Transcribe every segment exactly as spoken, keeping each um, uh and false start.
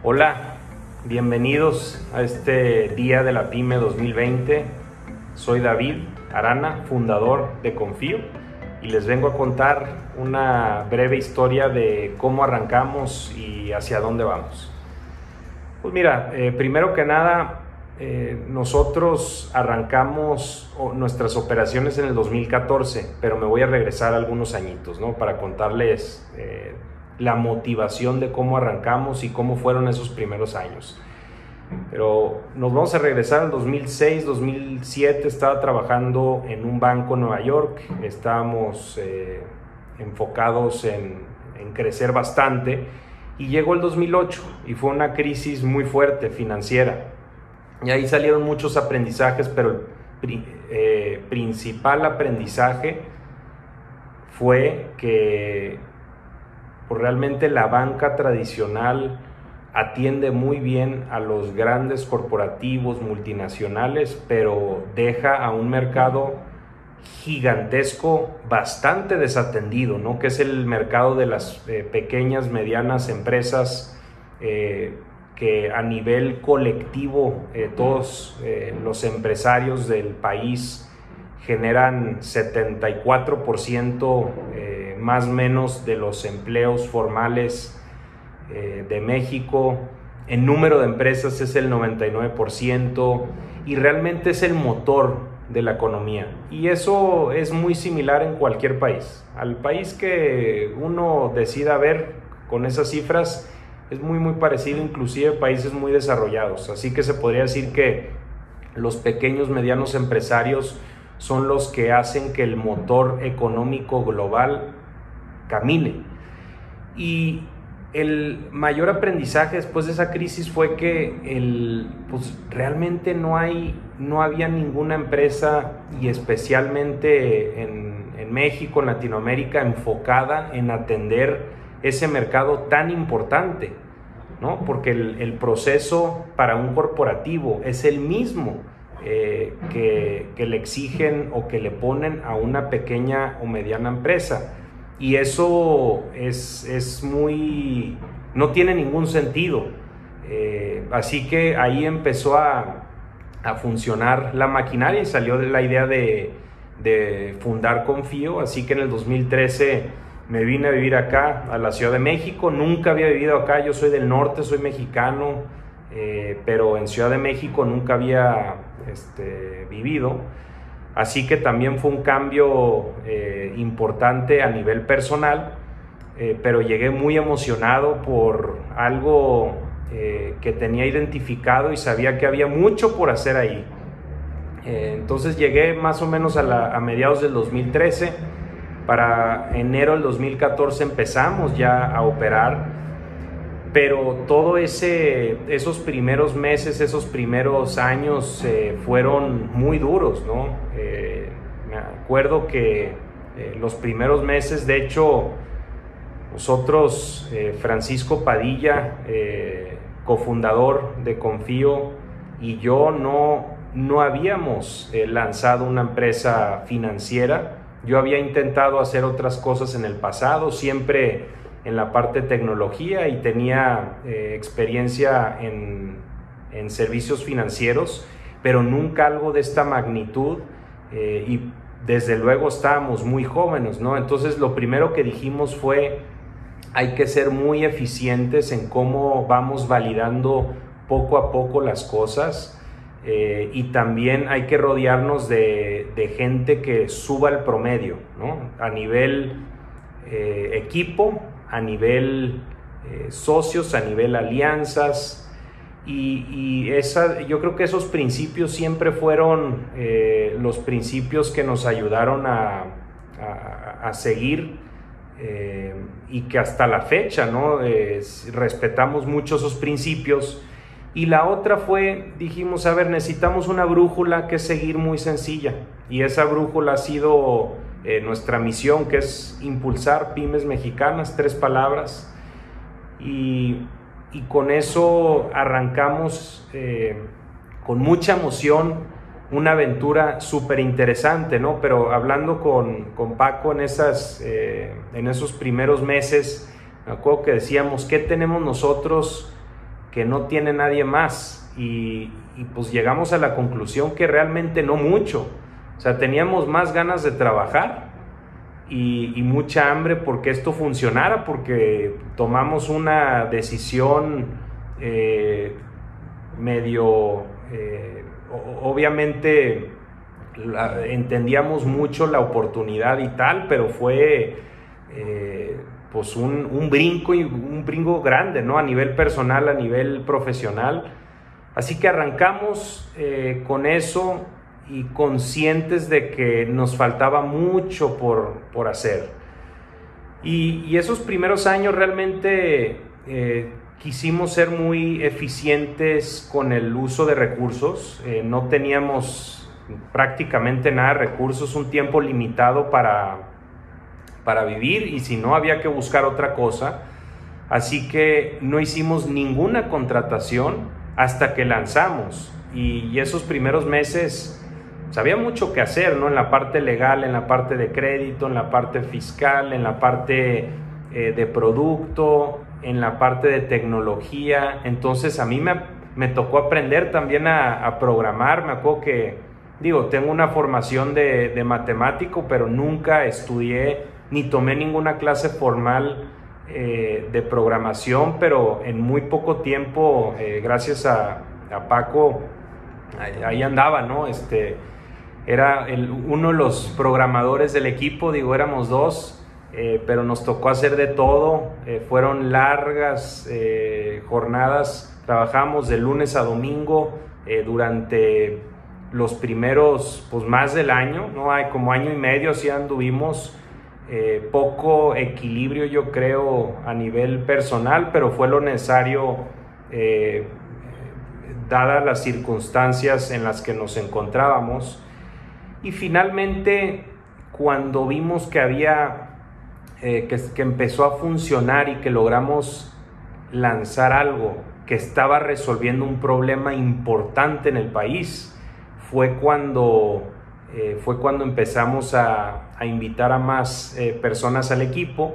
Hola, bienvenidos a este Día de la Pyme dos mil veinte. Soy David Arana, fundador de Confío, y les vengo a contar una breve historia de cómo arrancamos y hacia dónde vamos. Pues mira, eh, primero que nada, eh, nosotros arrancamos nuestras operaciones en el dos mil catorce, pero me voy a regresar algunos añitos, ¿no? Para contarles eh, la motivación de cómo arrancamos y cómo fueron esos primeros años. Pero nos vamos a regresar al dos mil seis, dos mil siete. Estaba trabajando en un banco en Nueva York. Estábamos eh, enfocados en, en crecer bastante, y llegó el dos mil ocho y fue una crisis muy fuerte financiera, y ahí salieron muchos aprendizajes, pero el eh, principal aprendizaje fue que pues, realmente la banca tradicional atiende muy bien a los grandes corporativos multinacionales, pero deja a un mercado gigantesco bastante desatendido, ¿no? Que es el mercado de las eh, pequeñas, medianas empresas, eh, que a nivel colectivo eh, todos eh, los empresarios del país generan setenta y cuatro por ciento eh, más o menos de los empleos formales eh, de México. En número de empresas es el noventa y nueve por ciento, y realmente es el motor de la economía, y eso es muy similar en cualquier país. Al país que uno decida ver con esas cifras es muy muy parecido, inclusive países muy desarrollados. Así que se podría decir que los pequeños medianos empresarios son los que hacen que el motor económico global camine. Y el mayor aprendizaje después de esa crisis fue que el, pues, realmente no, hay, no había ninguna empresa, y especialmente en, en México, en Latinoamérica, enfocada en atender ese mercado tan importante, ¿no? Porque el, el proceso para un corporativo es el mismo eh, que, que le exigen o que le ponen a una pequeña o mediana empresa. Y eso es, es muy, no tiene ningún sentido. Eh, así que ahí empezó a, a funcionar la maquinaria, y salió de la idea de, de fundar Confío. Así que en el dos mil trece me vine a vivir acá, a la Ciudad de México. Nunca había vivido acá, yo soy del norte, soy mexicano, eh, pero en Ciudad de México nunca había este, vivido. Así que también fue un cambio eh, importante a nivel personal, eh, pero llegué muy emocionado por algo eh, que tenía identificado y sabía que había mucho por hacer ahí. Eh, entonces llegué más o menos a, la, a mediados del dos mil trece. Para enero del dos mil catorce empezamos ya a operar. Pero todo ese, esos primeros meses, esos primeros años eh, fueron muy duros, ¿no? Eh, me acuerdo que eh, los primeros meses, de hecho, nosotros, eh, Francisco Padilla, eh, cofundador de Confío, y yo no, no habíamos eh, lanzado una empresa financiera. Yo había intentado hacer otras cosas en el pasado, siempre en la parte de tecnología, y tenía eh, experiencia en, en servicios financieros, pero nunca algo de esta magnitud, eh, y desde luego estábamos muy jóvenes, ¿no? Entonces lo primero que dijimos fue: hay que ser muy eficientes en cómo vamos validando poco a poco las cosas, eh, y también hay que rodearnos de, de gente que suba el promedio, ¿no? A nivel eh, equipo, a nivel eh, socios, a nivel alianzas, y, y esa, yo creo que esos principios siempre fueron eh, los principios que nos ayudaron a, a, a seguir, eh, y que hasta la fecha, ¿no? Eh, respetamos mucho esos principios. Y la otra fue, dijimos, a ver, necesitamos una brújula que seguir muy sencilla, y esa brújula ha sido Eh, nuestra misión, que es impulsar pymes mexicanas, tres palabras, y, y con eso arrancamos eh, con mucha emoción una aventura súper interesante, ¿no? Pero hablando con, con Paco en, esas, eh, en esos primeros meses, me acuerdo que decíamos: ¿qué tenemos nosotros que no tiene nadie más. Y, y pues llegamos a la conclusión que realmente no mucho. O sea, teníamos más ganas de trabajar y, y mucha hambre porque esto funcionara, porque tomamos una decisión eh, medio, eh, obviamente la, entendíamos mucho la oportunidad y tal, pero fue eh, pues un, un brinco y un brinco grande, ¿no? A nivel personal, a nivel profesional. Así que arrancamos eh, con eso y conscientes de que nos faltaba mucho por, por hacer. Y, y esos primeros años realmente eh, quisimos ser muy eficientes con el uso de recursos. Eh, no teníamos prácticamente nada de recursos, un tiempo limitado para, para vivir, y si no, había que buscar otra cosa. Así que no hicimos ninguna contratación hasta que lanzamos, y, y esos primeros meses pues, había mucho que hacer, ¿no? En la parte legal, en la parte de crédito, en la parte fiscal, en la parte eh, de producto, en la parte de tecnología. Entonces a mí me, me tocó aprender también a, a programar. Me acuerdo que, digo, tengo una formación de, de matemático, pero nunca estudié ni tomé ninguna clase formal eh, de programación, pero en muy poco tiempo, eh, gracias a, a Paco, ahí, ahí andaba, ¿no? Este, era el, uno de los programadores del equipo, digo, éramos dos, eh, pero nos tocó hacer de todo. Eh, fueron largas eh, jornadas, trabajamos de lunes a domingo eh, durante los primeros, pues más del año, ¿no? Hay como año y medio, así anduvimos. Eh, poco equilibrio, yo creo, a nivel personal, pero fue lo necesario eh, dadas las circunstancias en las que nos encontrábamos. Y finalmente, cuando vimos que había eh, que, que empezó a funcionar y que logramos lanzar algo que estaba resolviendo un problema importante en el país, fue cuando Eh, fue cuando empezamos a, a invitar a más eh, personas al equipo,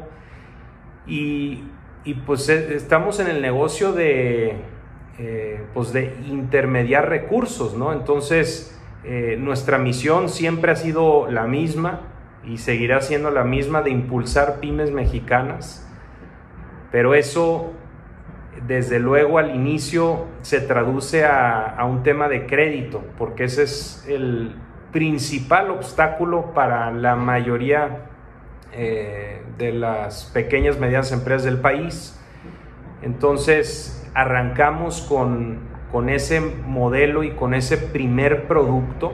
y, y pues eh, estamos en el negocio de, eh, pues de intermediar recursos, ¿no? Entonces eh, nuestra misión siempre ha sido la misma y seguirá siendo la misma, de impulsar pymes mexicanas, pero eso desde luego al inicio se traduce a, a un tema de crédito, porque ese es el principal obstáculo para la mayoría eh, de las pequeñas y medianas empresas del país. Entonces arrancamos con, con ese modelo y con ese primer producto,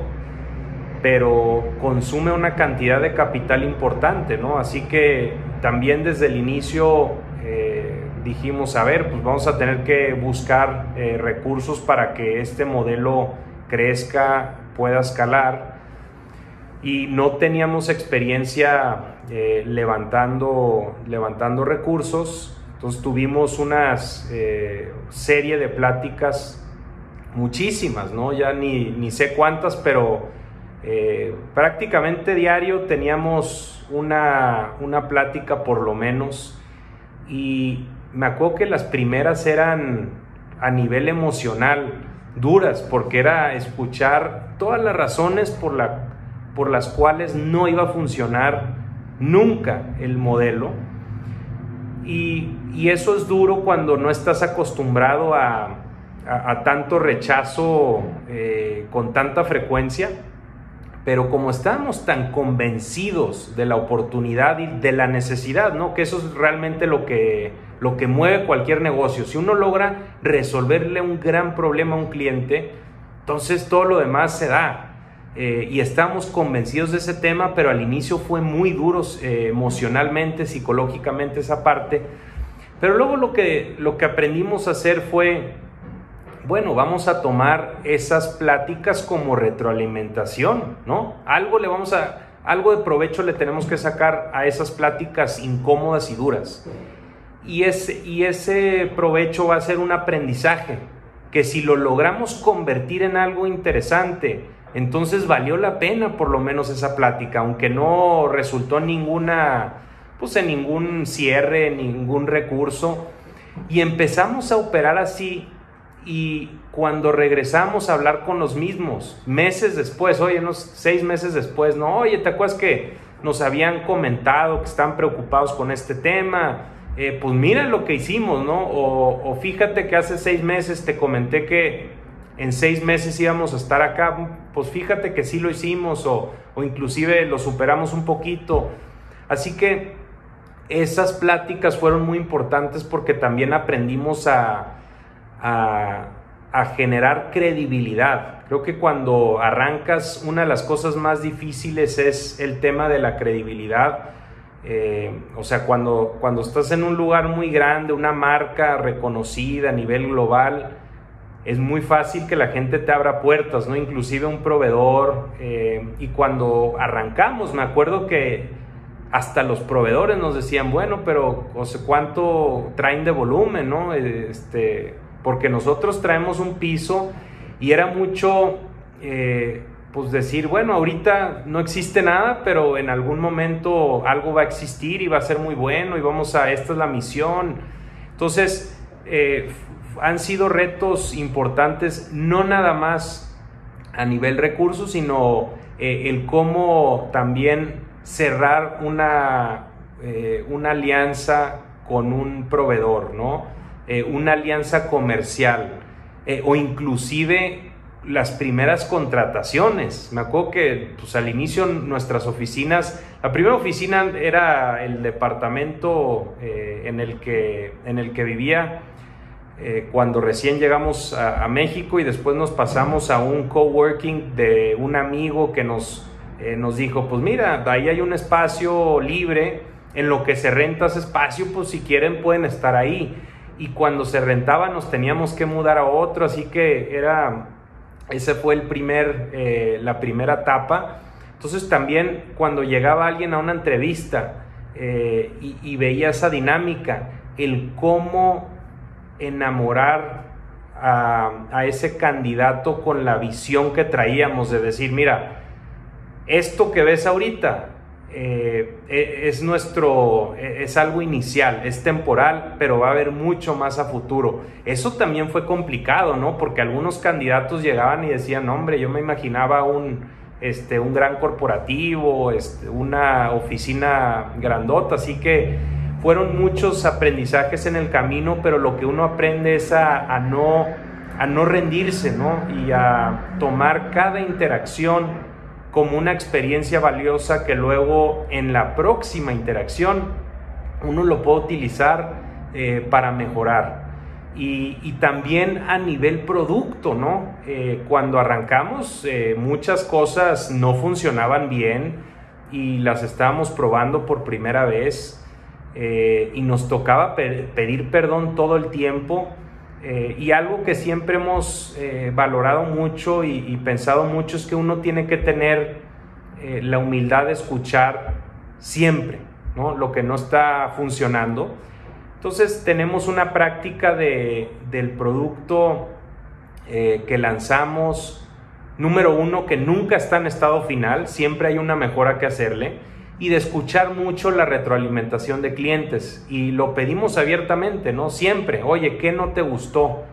pero consume una cantidad de capital importante, ¿no? Así que también desde el inicio eh, dijimos, a ver, pues vamos a tener que buscar eh, recursos para que este modelo crezca, pueda escalar, y no teníamos experiencia eh, levantando, levantando recursos. Entonces tuvimos una eh, serie de pláticas, muchísimas, ¿no? Ya ni, ni sé cuántas, pero eh, prácticamente diario teníamos una, una plática por lo menos, y me acuerdo que las primeras eran a nivel emocional duras, porque era escuchar todas las razones por, la, por las cuales no iba a funcionar nunca el modelo, y, y eso es duro cuando no estás acostumbrado a, a, a tanto rechazo eh, con tanta frecuencia. Pero como estábamos tan convencidos de la oportunidad y de la necesidad, ¿no? Que eso es realmente lo que, lo que mueve cualquier negocio. Si uno logra resolverle un gran problema a un cliente, entonces todo lo demás se da. Eh, y estamos convencidos de ese tema, pero al inicio fue muy duro eh, emocionalmente, psicológicamente esa parte. Pero luego lo que, lo que aprendimos a hacer fue, bueno, vamos a tomar esas pláticas como retroalimentación, ¿no? Algo le vamos a, algo de provecho le tenemos que sacar a esas pláticas incómodas y duras. Y ese, y ese provecho va a ser un aprendizaje, que si lo logramos convertir en algo interesante, entonces valió la pena por lo menos esa plática, aunque no resultó ninguna, pues en ningún cierre, ningún recurso. Y empezamos a operar así, y cuando regresamos a hablar con los mismos, meses después, oye, unos seis meses después, no, oye, ¿te acuerdas que nos habían comentado que están preocupados con este tema? Eh, pues mira lo que hicimos, ¿no? O, o fíjate que hace seis meses te comenté que en seis meses íbamos a estar acá, pues fíjate que sí lo hicimos, o, o inclusive lo superamos un poquito. Así que esas pláticas fueron muy importantes porque también aprendimos a, a, a generar credibilidad. Creo que cuando arrancas, una de las cosas más difíciles es el tema de la credibilidad. Eh, o sea, cuando, cuando estás en un lugar muy grande, una marca reconocida a nivel global, es muy fácil que la gente te abra puertas, ¿no? Inclusive un proveedor. Eh, y cuando arrancamos, me acuerdo que hasta los proveedores nos decían, bueno, pero o sea, ¿cuánto traen de volumen, no? Este, porque nosotros traemos un piso, y era mucho, eh, pues decir, bueno, ahorita no existe nada, pero en algún momento algo va a existir y va a ser muy bueno, y vamos a, esta es la misión. Entonces, eh, han sido retos importantes, no nada más a nivel recursos, sino eh, el cómo también cerrar una, eh, una alianza con un proveedor, ¿no? Eh, una alianza comercial, eh, o inclusive las primeras contrataciones. Me acuerdo que pues, al inicio nuestras oficinas, la primera oficina era el departamento eh, en, el que, en el que vivía eh, cuando recién llegamos a, a México, y después nos pasamos a un coworking de un amigo que nos Eh, nos dijo, pues mira, ahí hay un espacio libre, en lo que se renta ese espacio, pues si quieren pueden estar ahí. Y cuando se rentaba nos teníamos que mudar a otro, así que era, ese fue el primer, eh, la primera etapa. Entonces también cuando llegaba alguien a una entrevista eh, y, y veía esa dinámica, el cómo enamorar a, a ese candidato con la visión que traíamos de decir, mira, esto que ves ahorita eh, es nuestro, es algo inicial, es temporal, pero va a haber mucho más a futuro. Eso también fue complicado, ¿no? Porque algunos candidatos llegaban y decían, hombre, yo me imaginaba un, este, un gran corporativo, este, una oficina grandota, así que fueron muchos aprendizajes en el camino, pero lo que uno aprende es a, a, no, a no rendirse, ¿no? Y a tomar cada interacción como una experiencia valiosa que luego en la próxima interacción uno lo puede utilizar eh, para mejorar. Y, y también a nivel producto, ¿no? Eh, cuando arrancamos eh, muchas cosas no funcionaban bien y las estábamos probando por primera vez eh, y nos tocaba pe- pedir perdón todo el tiempo. Eh, y algo que siempre hemos eh, valorado mucho y, y pensado mucho es que uno tiene que tener eh, la humildad de escuchar siempre, ¿no? Lo que no está funcionando. Entonces tenemos una práctica de, del producto eh, que lanzamos, número uno, que nunca está en estado final, siempre hay una mejora que hacerle, y de escuchar mucho la retroalimentación de clientes, y lo pedimos abiertamente, ¿no? Siempre, oye, ¿qué no te gustó?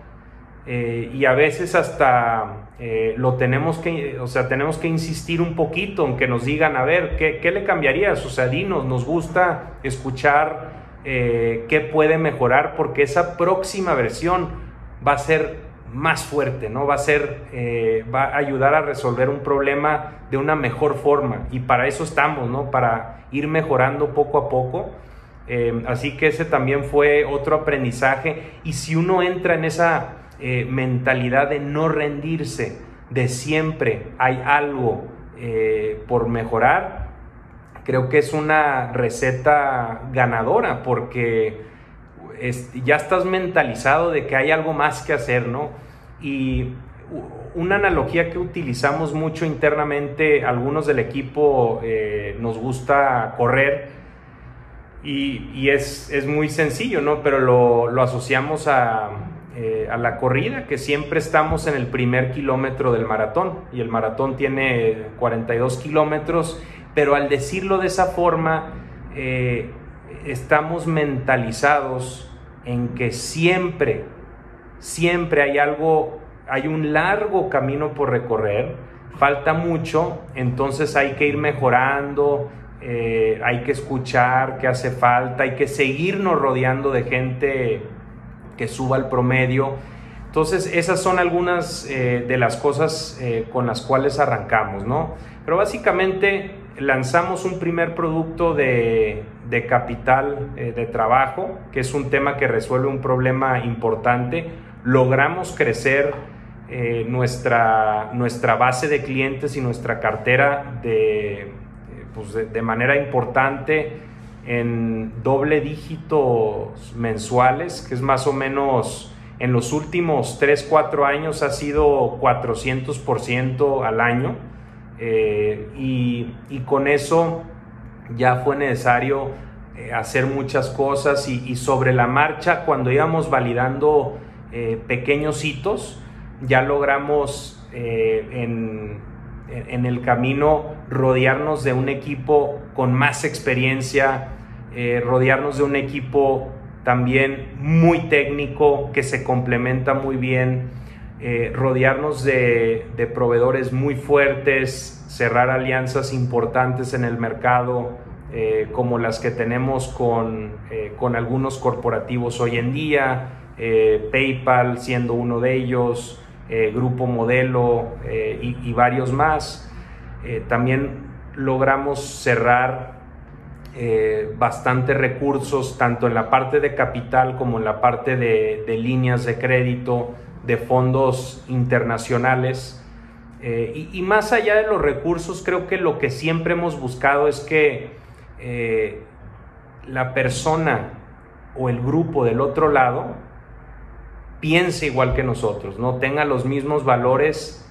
Eh, y a veces hasta eh, lo tenemos que, o sea, tenemos que insistir un poquito en que nos digan, a ver, ¿qué, qué le cambiarías? O sea, dinos, nos gusta escuchar eh, qué puede mejorar, porque esa próxima versión va a ser más fuerte, ¿no? Va a ser, eh, va a ayudar a resolver un problema de una mejor forma, y para eso estamos, ¿no? Para ir mejorando poco a poco. Eh, así que ese también fue otro aprendizaje, y si uno entra en esa eh, mentalidad de no rendirse, de siempre hay algo eh, por mejorar, creo que es una receta ganadora, porque ya estás mentalizado de que hay algo más que hacer, ¿no? Y una analogía que utilizamos mucho internamente, algunos del equipo eh, nos gusta correr, y, y es, es muy sencillo, ¿no? Pero lo, lo asociamos a, eh, a la corrida, que siempre estamos en el primer kilómetro del maratón, y el maratón tiene cuarenta y dos kilómetros, pero al decirlo de esa forma, eh, estamos mentalizados en que siempre, siempre hay algo, hay un largo camino por recorrer, falta mucho, entonces hay que ir mejorando, eh, hay que escuchar qué hace falta, hay que seguirnos rodeando de gente que suba el promedio. Entonces esas son algunas eh, de las cosas eh, con las cuales arrancamos, ¿no? Pero básicamente lanzamos un primer producto de, de capital eh, de trabajo, que es un tema que resuelve un problema importante. Logramos crecer eh, nuestra, nuestra base de clientes y nuestra cartera de, eh, pues de, de manera importante en doble dígitos mensuales, que es más o menos en los últimos tres, cuatro años ha sido cuatrocientos por ciento al año. Eh, y, y con eso ya fue necesario eh, hacer muchas cosas y, y sobre la marcha, cuando íbamos validando eh, pequeños hitos, ya logramos eh, en, en el camino rodearnos de un equipo con más experiencia, eh, rodearnos de un equipo también muy técnico que se complementa muy bien, eh, rodearnos de, de proveedores muy fuertes, cerrar alianzas importantes en el mercado, eh, como las que tenemos con, eh, con algunos corporativos hoy en día, eh, PayPal siendo uno de ellos, eh, Grupo Modelo eh, y, y varios más. Eh, también logramos cerrar Eh, bastantes recursos tanto en la parte de capital como en la parte de, de líneas de crédito, de fondos internacionales, eh, y, y más allá de los recursos, creo que lo que siempre hemos buscado es que eh, la persona o el grupo del otro lado piense igual que nosotros, ¿no? Tenga los mismos valores,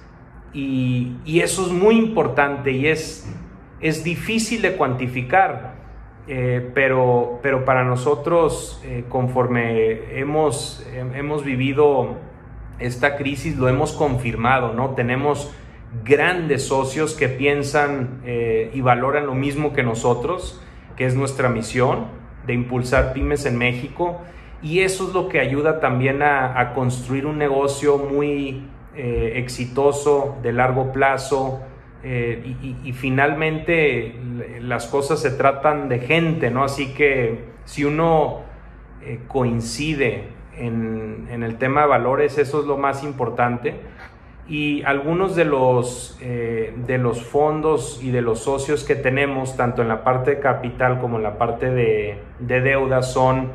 y, y eso es muy importante y es, es difícil de cuantificar. Eh, pero, pero para nosotros, eh, conforme hemos, eh, hemos vivido esta crisis, lo hemos confirmado, ¿no? Tenemos grandes socios que piensan eh, y valoran lo mismo que nosotros, que es nuestra misión de impulsar pymes en México, y eso es lo que ayuda también a, a construir un negocio muy eh, exitoso, de largo plazo. Eh, y, y, y finalmente las cosas se tratan de gente, ¿no? Así que si uno eh, coincide en, en el tema de valores, eso es lo más importante. Y algunos de los, eh, de los fondos y de los socios que tenemos, tanto en la parte de capital como en la parte de, de deuda, son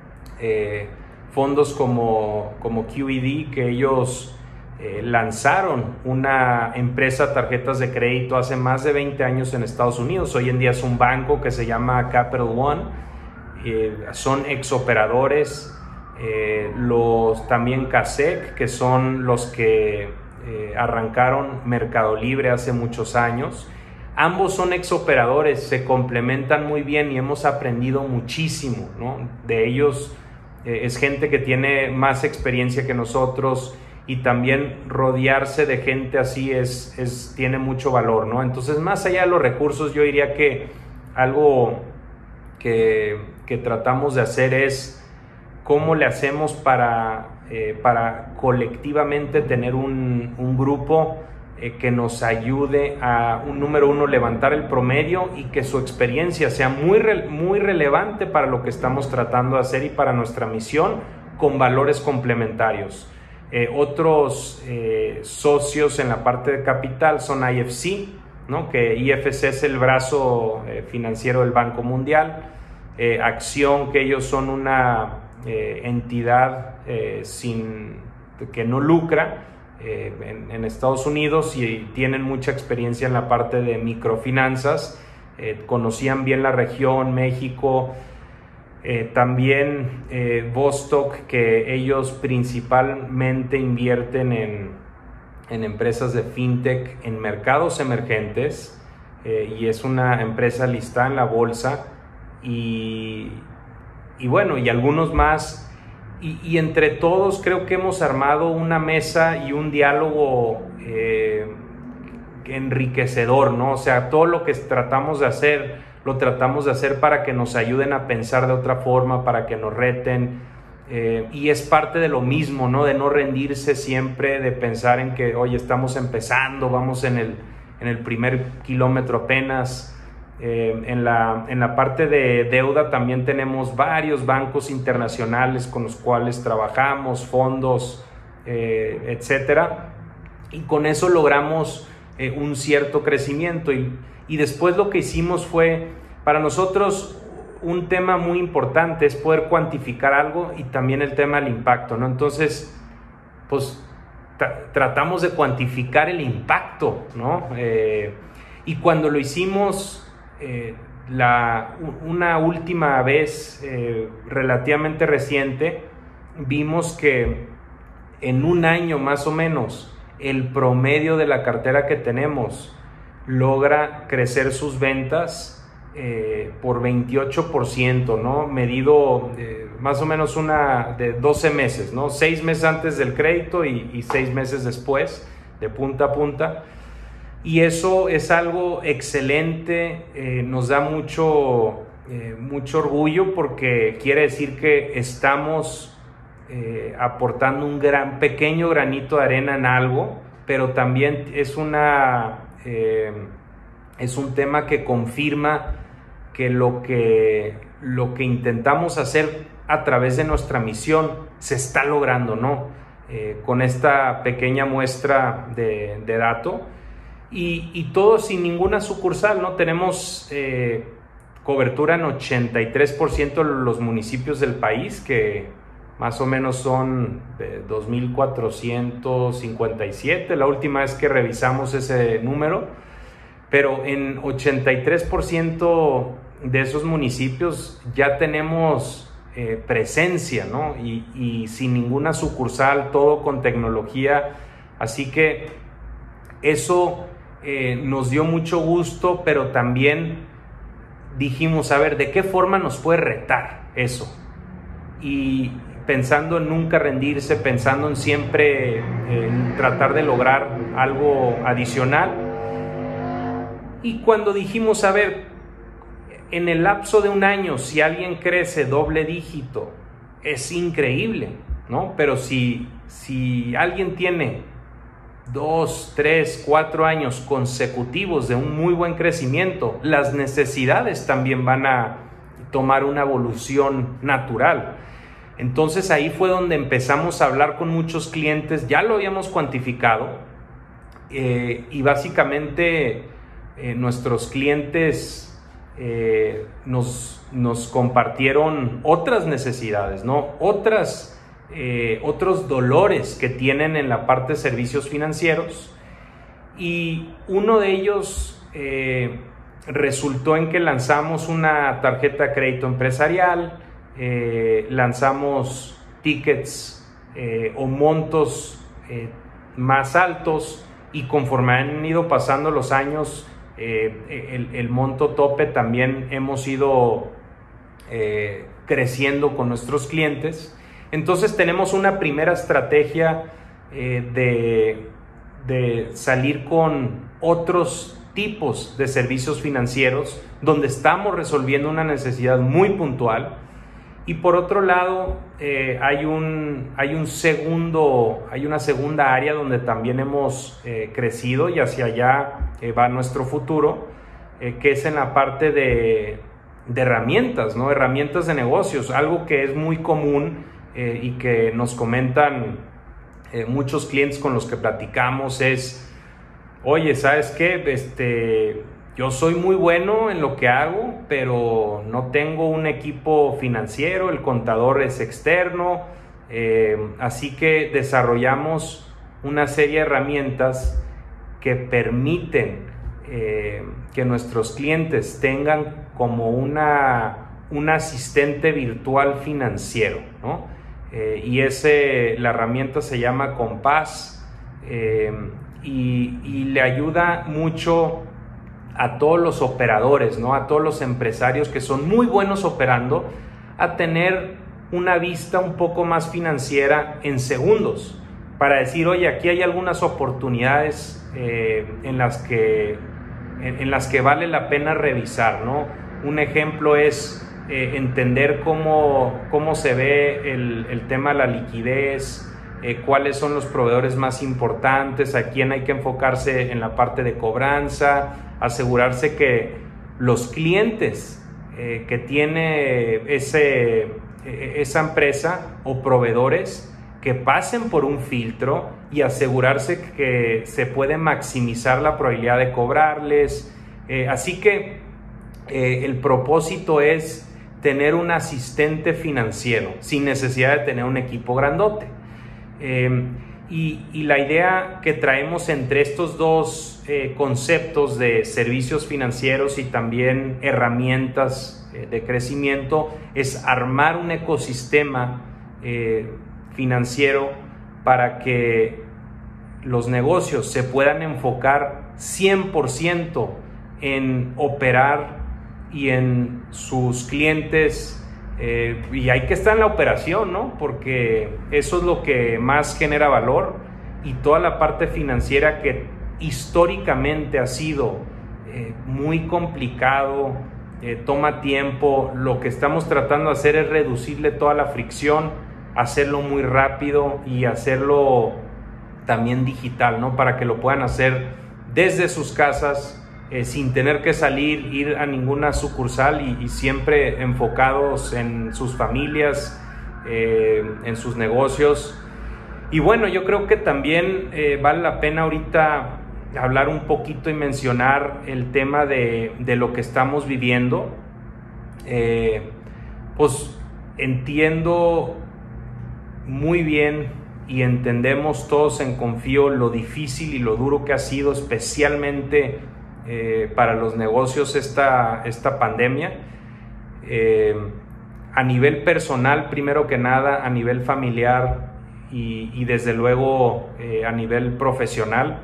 eh, fondos como, como Q E D, que ellos Eh, lanzaron una empresa de tarjetas de crédito hace más de veinte años en Estados Unidos. Hoy en día es un banco que se llama Capital One. Eh, son exoperadores. Eh, los también Kasek, que son los que eh, arrancaron Mercado Libre hace muchos años. Ambos son exoperadores, se complementan muy bien y hemos aprendido muchísimo, ¿no? De ellos. Eh, es gente que tiene más experiencia que nosotros, y también rodearse de gente así es, es, tiene mucho valor, ¿no? Entonces, más allá de los recursos, yo diría que algo que, que tratamos de hacer es cómo le hacemos para, eh, para colectivamente tener un, un grupo eh, que nos ayude a, un número uno, levantar el promedio, y que su experiencia sea muy, re, muy relevante para lo que estamos tratando de hacer y para nuestra misión, con valores complementarios. Eh, otros eh, socios en la parte de capital son I F C, ¿no? Que I F C es el brazo eh, financiero del Banco Mundial, eh, Acción, que ellos son una eh, entidad eh, sin, que no lucra eh, en, en Estados Unidos, y tienen mucha experiencia en la parte de microfinanzas, eh, conocían bien la región, México. Eh, también eh, Vostok, que ellos principalmente invierten en, en empresas de fintech en mercados emergentes, eh, y es una empresa listada en la bolsa, y, y bueno, y algunos más, y, y entre todos creo que hemos armado una mesa y un diálogo eh, enriquecedor, ¿no? O sea, todo lo que tratamos de hacer lo tratamos de hacer para que nos ayuden a pensar de otra forma, para que nos reten, Eh, y es parte de lo mismo, ¿no? De no rendirse siempre, de pensar en que, oye, estamos empezando, vamos en el, en el primer kilómetro apenas. Eh, en, la, en la parte de deuda también tenemos varios bancos internacionales con los cuales trabajamos, fondos, eh, etcétera. Y con eso logramos eh, un cierto crecimiento. Y, y después lo que hicimos fue, para nosotros, un tema muy importante es poder cuantificar algo y también el tema del impacto, ¿no? Entonces, pues tra- tratamos de cuantificar el impacto, ¿no? Eh, y cuando lo hicimos, eh, la, una última vez eh, relativamente reciente, vimos que en un año más o menos, el promedio de la cartera que tenemos logra crecer sus ventas Eh, por veintiocho por ciento, ¿no? Medido eh, más o menos una de doce meses, ¿no? seis meses antes del crédito y, y seis meses después, de punta a punta. Y eso es algo excelente, eh, nos da mucho, eh, mucho orgullo, porque quiere decir que estamos eh, aportando un gran, pequeño granito de arena en algo, pero también es una... Eh, es un tema que confirma que lo que, lo que intentamos hacer a través de nuestra misión se está logrando, ¿no? Eh, con esta pequeña muestra de, de dato y, y todo sin ninguna sucursal, ¿no? Tenemos eh, cobertura en ochenta y tres por ciento de los municipios del país, que más o menos son dos mil cuatrocientos cincuenta y siete, la última vez que revisamos ese número. Pero en ochenta y tres por ciento de esos municipios ya tenemos eh, presencia, ¿no? Y, y sin ninguna sucursal, todo con tecnología. Así que eso eh, nos dio mucho gusto, pero también dijimos, a ver, ¿de qué forma nos puede retar eso? Y pensando en nunca rendirse, pensando en siempre en tratar de lograr algo adicional. Y cuando dijimos, a ver, en el lapso de un año, si alguien crece doble dígito, es increíble, ¿no? Pero si, si alguien tiene dos, tres, cuatro años consecutivos de un muy buen crecimiento, las necesidades también van a tomar una evolución natural. Entonces ahí fue donde empezamos a hablar con muchos clientes, ya lo habíamos cuantificado, eh, y básicamente... Eh, nuestros clientes eh, nos, nos compartieron otras necesidades, ¿no? Otras, eh, otros dolores que tienen en la parte de servicios financieros, y uno de ellos eh, resultó en que lanzamos una tarjeta de crédito empresarial, eh, lanzamos tickets eh, o montos eh, más altos, y conforme han ido pasando los años, Eh, el, el monto tope también hemos ido eh, creciendo con nuestros clientes. Entonces tenemos una primera estrategia eh, de, de salir con otros tipos de servicios financieros donde estamos resolviendo una necesidad muy puntual. Y por otro lado, eh, hay, un, hay, un segundo, hay una segunda área donde también hemos eh, crecido, y hacia allá eh, va nuestro futuro, eh, que es en la parte de, de herramientas, ¿no? Herramientas de negocios, algo que es muy común eh, y que nos comentan eh, muchos clientes con los que platicamos es, oye, ¿sabes qué? Este... Yo soy muy bueno en lo que hago, pero no tengo un equipo financiero, el contador es externo, eh, así que desarrollamos una serie de herramientas que permiten eh, que nuestros clientes tengan como una, un asistente virtual financiero, ¿no? Eh, y ese, la herramienta se llama Compás, eh, y, y le ayuda mucho a todos los operadores, ¿no? A todos los empresarios que son muy buenos operando, a tener una vista un poco más financiera en segundos, para decir, oye, aquí hay algunas oportunidades eh, en las que, en, en las que vale la pena revisar, ¿no? Un ejemplo es, eh, entender cómo, cómo se ve el, el tema de la liquidez, eh, cuáles son los proveedores más importantes, a quién hay que enfocarse en la parte de cobranza, asegurarse que los clientes eh, que tiene ese, esa empresa o proveedores que pasen por un filtro y asegurarse que se puede maximizar la probabilidad de cobrarles. Eh, así que eh, el propósito es tener un asistente financiero sin necesidad de tener un equipo grandote. Eh, y, y la idea que traemos entre estos dos eh, conceptos de servicios financieros y también herramientas eh, de crecimiento es armar un ecosistema eh, financiero para que los negocios se puedan enfocar cien por ciento en operar y en sus clientes, eh, y hay que estar en la operación, ¿no? Porque eso es lo que más genera valor, y toda la parte financiera que históricamente ha sido eh, muy complicado, eh, toma tiempo. Lo que estamos tratando de hacer es reducirle toda la fricción, hacerlo muy rápido y hacerlo también digital, ¿no? Para que lo puedan hacer desde sus casas, eh, sin tener que salir, ir a ninguna sucursal, y, y siempre enfocados en sus familias, eh, en sus negocios. Y bueno, yo creo que también eh, vale la pena ahorita hablar un poquito y mencionar el tema de, de lo que estamos viviendo. Eh, pues entiendo muy bien y entendemos todos en Confío lo difícil y lo duro que ha sido, especialmente eh, para los negocios esta, esta pandemia. Eh, a nivel personal, primero que nada, a nivel familiar y, y desde luego eh, a nivel profesional.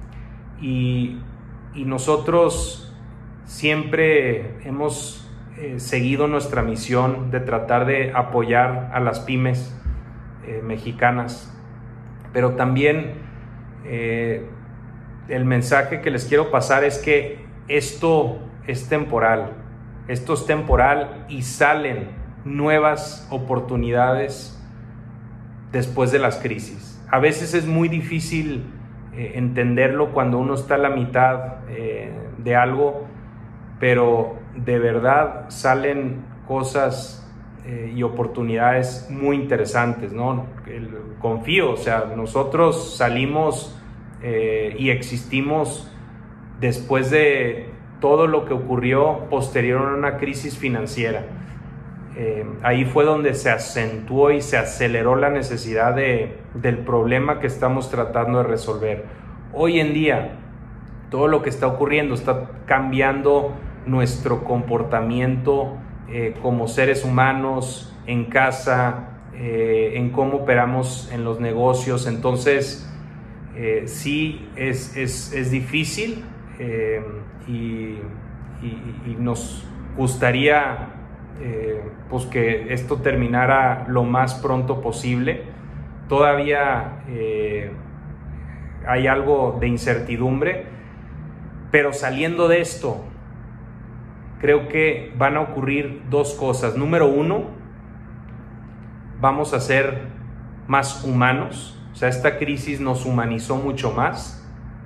Y, y nosotros siempre hemos eh, seguido nuestra misión de tratar de apoyar a las pymes Eh, mexicanas, pero también eh, el mensaje que les quiero pasar es que esto es temporal, esto es temporal y salen nuevas oportunidades después de las crisis. A veces es muy difícil eh, entenderlo cuando uno está a la mitad eh, de algo, pero de verdad salen cosas Eh, y oportunidades muy interesantes, ¿no? El, confío, o sea, nosotros salimos eh, y existimos después de todo lo que ocurrió posterior a una crisis financiera. Eh, ahí fue donde se acentuó y se aceleró la necesidad de, del problema que estamos tratando de resolver. Hoy en día, todo lo que está ocurriendo está cambiando nuestro comportamiento Eh, como seres humanos, en casa, eh, en cómo operamos en los negocios. Entonces eh, sí es, es, es difícil eh, y, y, y nos gustaría eh, pues que esto terminara lo más pronto posible. Todavía eh, hay algo de incertidumbre, pero saliendo de esto creo que van a ocurrir dos cosas. Número uno, vamos a ser más humanos. O sea, esta crisis nos humanizó mucho más.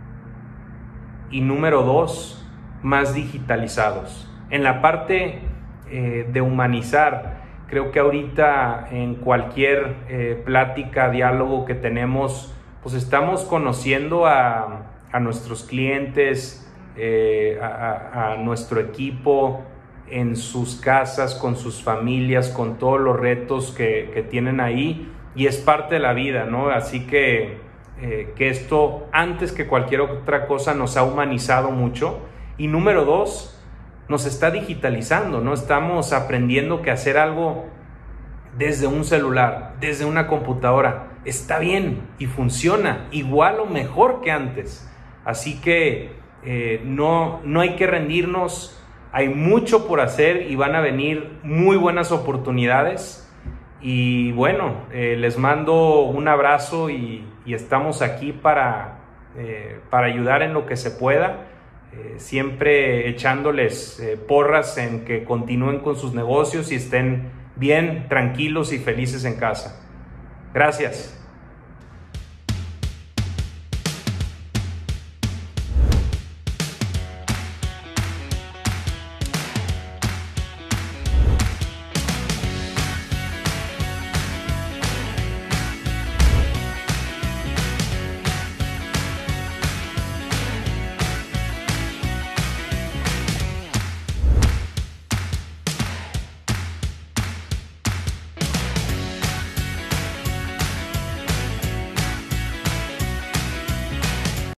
Y número dos, más digitalizados. En la parte eh, de humanizar, creo que ahorita en cualquier eh, plática, diálogo que tenemos, pues estamos conociendo a, a nuestros clientes, Eh, a, a nuestro equipo en sus casas, con sus familias, con todos los retos que, que tienen ahí, y es parte de la vida, ¿no? Así que, eh, que esto, antes que cualquier otra cosa, nos ha humanizado mucho. Y número dos, nos está digitalizando, ¿no? Estamos aprendiendo que hacer algo desde un celular, desde una computadora, está bien y funciona igual o mejor que antes. Así que Eh, no, no hay que rendirnos, hay mucho por hacer y van a venir muy buenas oportunidades. Y bueno, eh, les mando un abrazo y, y estamos aquí para, eh, para ayudar en lo que se pueda. eh, siempre echándoles eh, porras en que continúen con sus negocios y estén bien, tranquilos y felices en casa. Gracias.